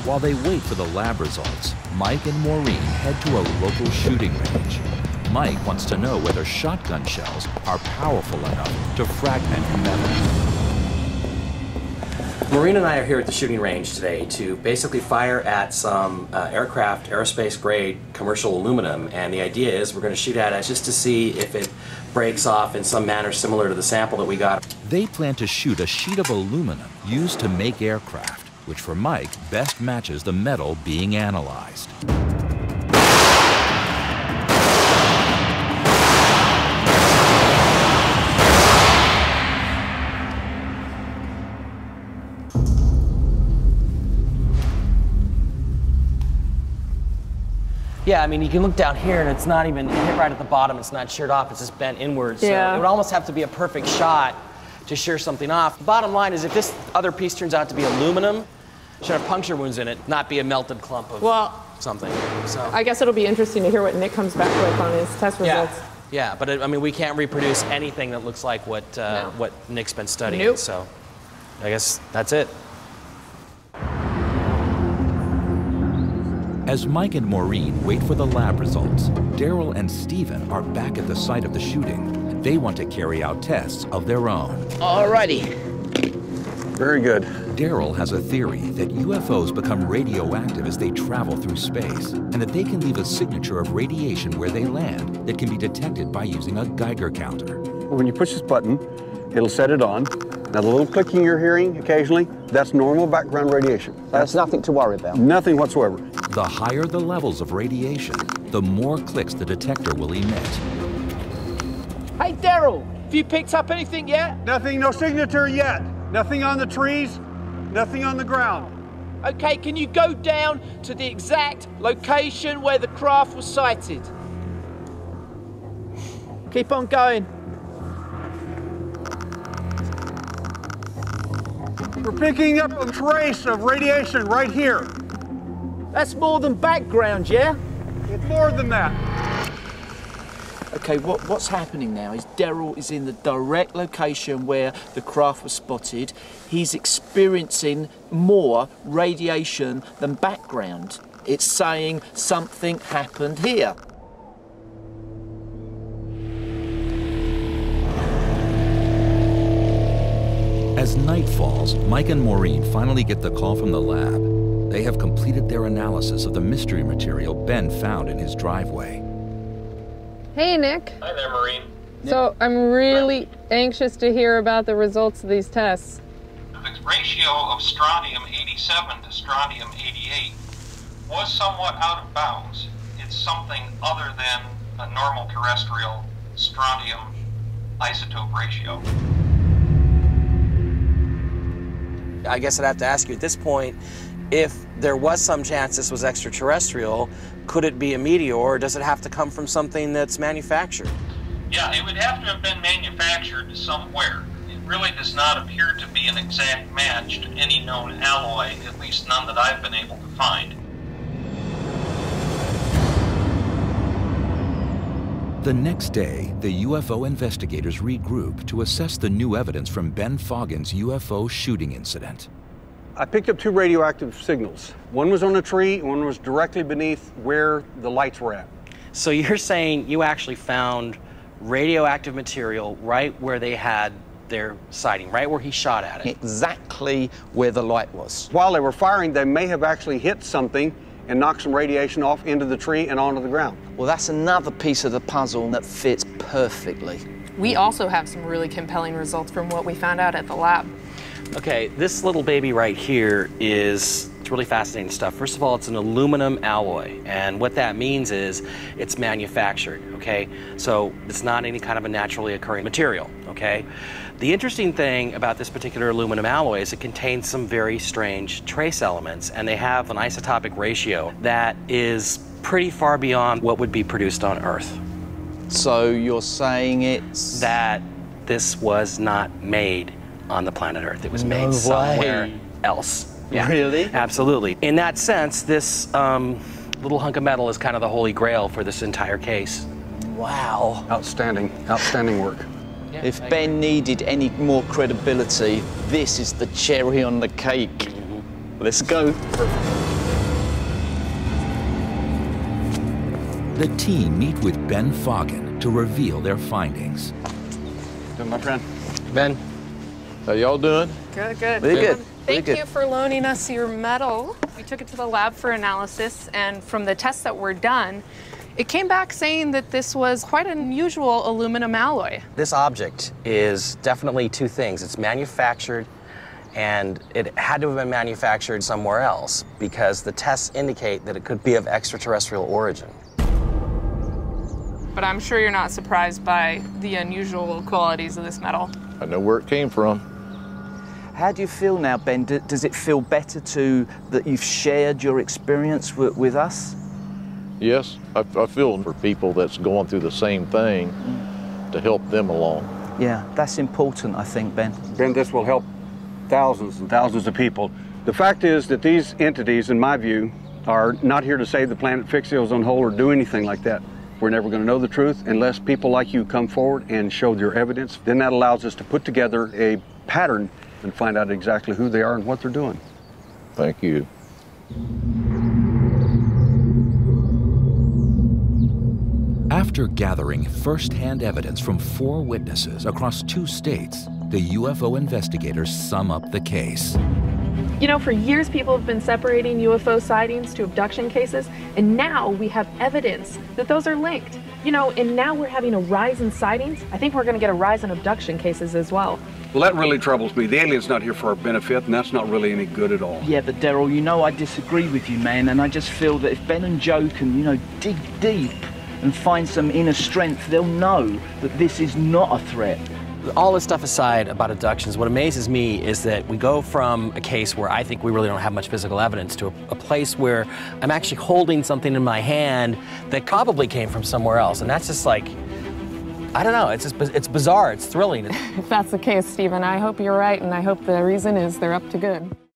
While they wait for the lab results, Mike and Maureen head to a local shooting range. Mike wants to know whether shotgun shells are powerful enough to fragment metal. Maureen and I are here at the shooting range today to basically fire at some aircraft, aerospace-grade commercial aluminum, and the idea is we're going to shoot at it just to see if it breaks off in some manner similar to the sample that we got. They plan to shoot a sheet of aluminum used to make aircraft, which for Mike best matches the metal being analyzed. Yeah, I mean, you can look down here and it's not even hit right at the bottom. It's not sheared off. It's just bent inwards. Yeah. So it would almost have to be a perfect shot to shear something off. The bottom line is if this other piece turns out to be aluminum, it should have puncture wounds in it, not be a melted clump of something. So I guess it'll be interesting to hear what Nick comes back with on his test results. Yeah, but I mean, we can't reproduce anything that looks like what Nick's been studying. Nope. So I guess that's it. As Mike and Maureen wait for the lab results, Daryl and Stephen are back at the site of the shooting. They want to carry out tests of their own. Alrighty. Very good. Daryl has a theory that UFOs become radioactive as they travel through space, and that they can leave a signature of radiation where they land that can be detected by using a Geiger counter. When you push this button, it'll set it on. Now, the little clicking you're hearing occasionally, that's normal background radiation. That's nothing to worry about. Nothing whatsoever. The higher the levels of radiation, the more clicks the detector will emit. Hey, Daryl, have you picked up anything yet? Nothing, no signature yet. Nothing on the trees, nothing on the ground. Okay, can you go down to the exact location where the craft was sighted? Keep on going. We're picking up a trace of radiation right here. That's more than background, yeah? It's more than that. Okay, what's happening now is Daryl is in the direct location where the craft was spotted. He's experiencing more radiation than background. It's saying something happened here. As night falls, Mike and Maureen finally get the call from the lab. They have completed their analysis of the mystery material Ben found in his driveway. Hey, Nick. Hi there, Maureen. So I'm really anxious to hear about the results of these tests. The ratio of strontium-87 to strontium-88 was somewhat out of bounds. It's something other than a normal terrestrial strontium isotope ratio. I guess I'd have to ask you at this point, if there was some chance this was extraterrestrial, could it be a meteor, or does it have to come from something that's manufactured? Yeah, it would have to have been manufactured somewhere. It really does not appear to be an exact match to any known alloy, at least none that I've been able to find. The next day, the UFO investigators regroup to assess the new evidence from Ben Foggin's UFO shooting incident. I picked up two radioactive signals. One was on a tree, one was directly beneath where the lights were at. So you're saying you actually found radioactive material right where they had their sighting, right where he shot at it? Exactly where the light was. While they were firing, they may have actually hit something and knocked some radiation off into the tree and onto the ground. Well, that's another piece of the puzzle that fits perfectly. We also have some really compelling results from what we found out at the lab. Okay, this little baby right here is really fascinating stuff. First of all, it's an aluminum alloy, and what that means is it's manufactured, okay? So it's not any kind of a naturally occurring material, okay? The interesting thing about this particular aluminum alloy is it contains some very strange trace elements, and they have an isotopic ratio that is pretty far beyond what would be produced on Earth. So you're saying it's... That this was not made on the planet Earth. It was made somewhere else. Yeah, really? Absolutely. In that sense, this little hunk of metal is kind of the holy grail for this entire case. Wow. Outstanding, outstanding work. Yeah, if Ben needed any more credibility, this is the cherry on the cake. Let's go. Perfect. The team meet with Ben Foggin to reveal their findings. My friend. Ben? How y'all doing? Good, good. Very good. Thank Very you for loaning us your metal. We took it to the lab for analysis, and from the tests that were done, it came back saying that this was quite an unusual aluminum alloy. This object is definitely two things. It's manufactured, and it had to have been manufactured somewhere else because the tests indicate that it could be of extraterrestrial origin. But I'm sure you're not surprised by the unusual qualities of this metal. I know where it came from. How do you feel now, Ben? Does it feel better that you've shared your experience with us? Yes, I feel for people that's going through the same thing to help them along. Yeah, that's important, I think, Ben. Ben, this will help thousands and thousands of people. The fact is that these entities, in my view, are not here to save the planet, fix the ozone hole, or do anything like that. We're never going to know the truth unless people like you come forward and show your evidence. Then that allows us to put together a pattern and find out exactly who they are and what they're doing. Thank you. After gathering first-hand evidence from 4 witnesses across 2 states, the UFO investigators sum up the case. You know, for years people have been separating UFO sightings to abduction cases, and now we have evidence that those are linked. You know, and now we're having a rise in sightings. I think we're going to get a rise in abduction cases as well. Well, that really troubles me. The alien's not here for our benefit, and that's not really any good at all. Yeah, but Daryl, you know I disagree with you, man, and I just feel that if Ben and Joe can, dig deep and find some inner strength, they'll know that this is not a threat. All this stuff aside about abductions, what amazes me is that we go from a case where I think we really don't have much physical evidence to a place where I'm actually holding something in my hand that probably came from somewhere else. And that's just like, I don't know, it's bizarre, it's thrilling. If that's the case, Stephen, I hope you're right, and I hope the reason is they're up to good.